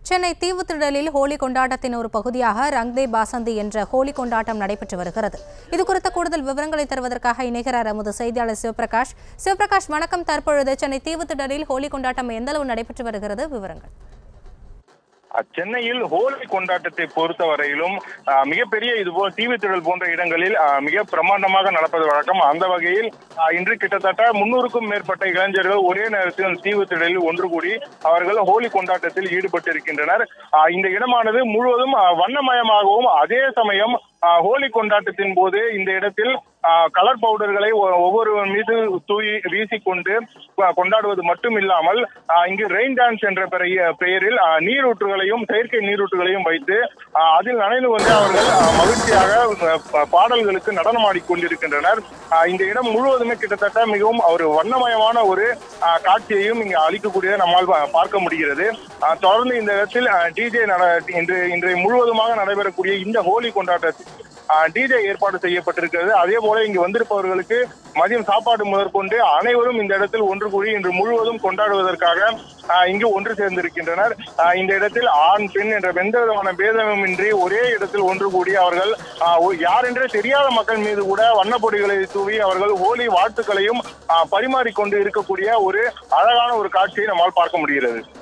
சென்னை தீவுத்திடலில் ஹோலி கொண்டாட்டத்தின் ஒரு பகுதியாக ரங் தே பாசந்தி என்ற ஹோலி கொண்டாட்டம் நடைபெற்று வருகிறது. இதுகுறித்த கூடுதல் விவரங்களை தருவதற்காக இணைகிறார் நமது செய்தியாளர் சிவபிரகாஷ். சிவபிரகாஷ், வணக்கம். தற்பொழுது சென்னை தீவுத்திடலில் ஹோலி கொண்டாட்டம் எந்த அளவு நடைபெற்று வருகிறது? விவரங்கள். சென்னையில் ஹோலி கொண்டாட்டத்தை பொறுத்தவரையிலும் மிகப்பெரிய இதுபோல் தீவுத்திடல் போன்ற இடங்களில் மிக பிரமாண்டமாக நடப்பது வழக்கம். அந்த வகையில் இன்று கிட்டத்தட்ட 300க்கும் மேற்பட்ட இளைஞர்கள் ஒரே நேரத்தில் தீவுத்திடலில் ஒன்று கூடி அவர்கள் ஹோலி கொண்டாட்டத்தில் ஈடுபட்டிருக்கின்றனர். இந்த இடமானது முழுவதும் வண்ணமயமாகவும் அதே சமயம் ஹோலி கொண்டாட்டத்தின் போது இந்த இடத்தில் கலர் பவுடர்களை ஒவ்வொருவர் மீது தூவி வீசிக்கொண்டு கொண்டாடுவது மட்டும் இல்லாமல் இங்கு ரெயின் டான்ஸ் என்ற பெயரில் நீரூற்றுகளையும் செயற்கை நீரூற்றுகளையும் வைத்து அதில் நனைந்து வந்து அவர்கள் மகிழ்ச்சியாக பாடல்களுக்கு நடனமாடிக் கொண்டிருக்கின்றனர். இந்த இடம் முழுவதுமே கிட்டத்தட்ட மிகவும் ஒரு வண்ணமயமான ஒரு காட்சியையும் இங்கு அளிக்கக்கூடியதை நம்மால் பார்க்க முடிகிறது. தொடர்ந்து இந்த இடத்தில் டிஜே இன்றைய முழுவதுமாக நடைபெறக்கூடிய இந்த ஹோலி கொண்டாட்டத்தில் டிஜே ஏற்பாடு செய்யப்பட்டிருக்கிறது. அதே போல இங்கு வந்திருப்பவர்களுக்கு மதியம் சாப்பாடு முதற்கொண்டு அனைவரும் இந்த இடத்தில் ஒன்று கூடி இன்று முழுவதும் கொண்டாடுவதற்காக இங்கு ஒன்று சேர்ந்திருக்கின்றனர். இந்த இடத்தில் ஆண் பெண் என்ற எந்த விதமான பேதமின்றி ஒரே இடத்தில் ஒன்று கூடி அவர்கள் யாரென்றே தெரியாத மக்கள் மீது கூட வண்ணப்பொடிகளை தூவி அவர்கள் ஹோலி வாழ்த்துக்களையும் பரிமாறிக்கொண்டு இருக்கக்கூடிய ஒரு அழகான ஒரு காட்சியை நம்மால் பார்க்க முடிகிறது.